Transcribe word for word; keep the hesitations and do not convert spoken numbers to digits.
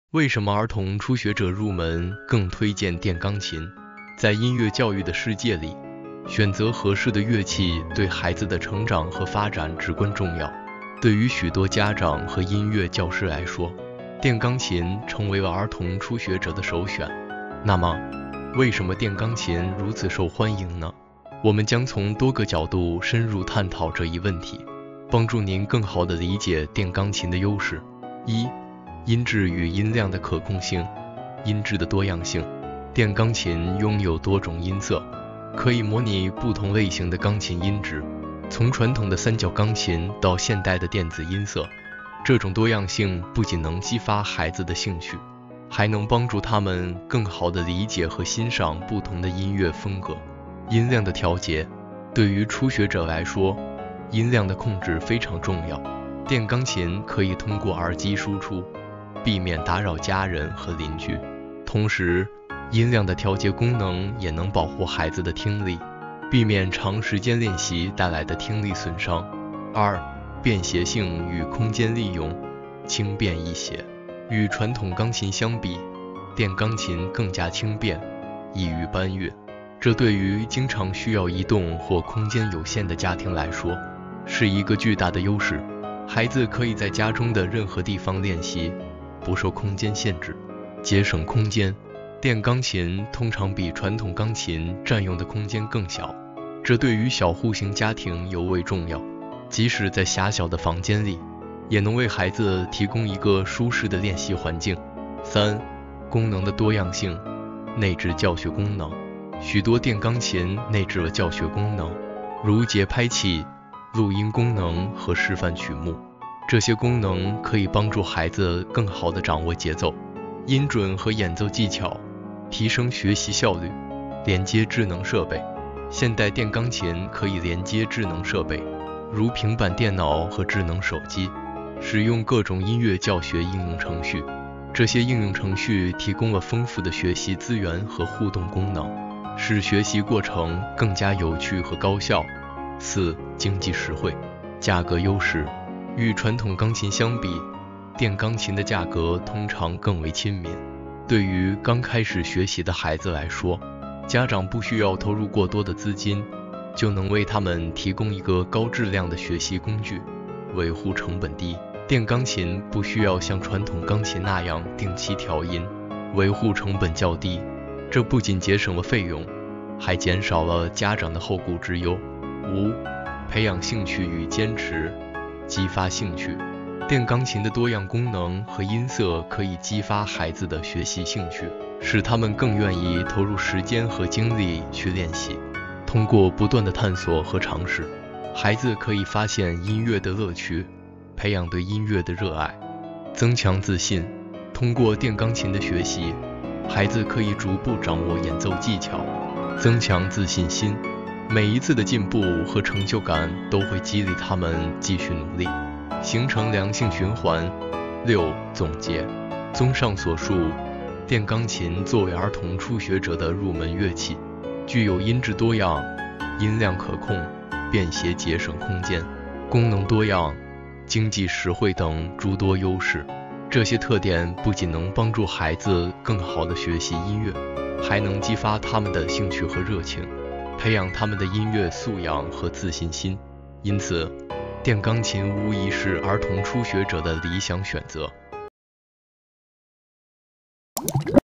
为什么儿童初学者入门更推荐电钢琴？在音乐教育的世界里，选择合适的乐器对孩子的成长和发展至关重要。对于许多家长和音乐教师来说，电钢琴成为了儿童初学者的首选。那么，为什么电钢琴如此受欢迎呢？我们将从多个角度深入探讨这一问题，帮助您更好地理解电钢琴的优势。一、音质与音量的可控性。音质的多样性。电钢琴拥有多种音色，可以模拟不同类型的钢琴音质，从传统的三角钢琴到现代的电子音色。这种多样性不仅能激发孩子的兴趣，还能帮助他们更好地理解和欣赏不同的音乐风格。音量的调节。对于初学者来说，音量的控制非常重要。电钢琴可以通过耳机输出，避免打扰家人和邻居。同时，音量的调节功能也能保护孩子的听力，避免长时间练习带来的听力损伤。二、便携性与空间利用。轻便易携。与传统钢琴相比，电钢琴更加轻便，易于搬运。这对于经常需要移动或空间有限的家庭来说，是一个巨大的优势。孩子可以在家中的任何地方练习，不受空间限制，节省空间。电钢琴通常比传统钢琴占用的空间更小，这对于小户型家庭尤为重要。即使在狭小的房间里，也能为孩子提供一个舒适的练习环境。三、功能的多样性。内置教学功能。许多电钢琴内置了教学功能，如节拍器、录音功能和示范曲目。这些功能可以帮助孩子更好地掌握节奏、音准和演奏技巧，提升学习效率。连接智能设备。现代电钢琴可以连接智能设备，如平板电脑和智能手机，使用各种音乐教学应用程序。这些应用程序提供了丰富的学习资源和互动功能，使学习过程更加有趣和高效。四、经济实惠。价格优势。与传统钢琴相比，电钢琴的价格通常更为亲民。对于刚开始学习的孩子来说，家长不需要投入过多的资金，就能为他们提供一个高质量的学习工具。维护成本低。电钢琴不需要像传统钢琴那样定期调音，维护成本较低。这不仅节省了费用，还减少了家长的后顾之忧。五、培养兴趣与坚持。激发兴趣。电钢琴的多样功能和音色可以激发孩子的学习兴趣，使他们更愿意投入时间和精力去练习。通过不断的探索和尝试，孩子可以发现音乐的乐趣，培养对音乐的热爱。增强自信。通过电钢琴的学习，孩子可以逐步掌握演奏技巧，增强自信心。每一次的进步和成就感都会激励他们继续努力，形成良性循环。六、总结。综上所述，电钢琴作为儿童初学者的入门乐器，具有音质多样、音量可控、便携节省空间、功能多样、经济实惠等诸多优势。这些特点不仅能帮助孩子更好地学习音乐，还能激发他们的兴趣和热情，培养他们的音乐素养和自信心。因此，电钢琴无疑是儿童初学者的理想选择。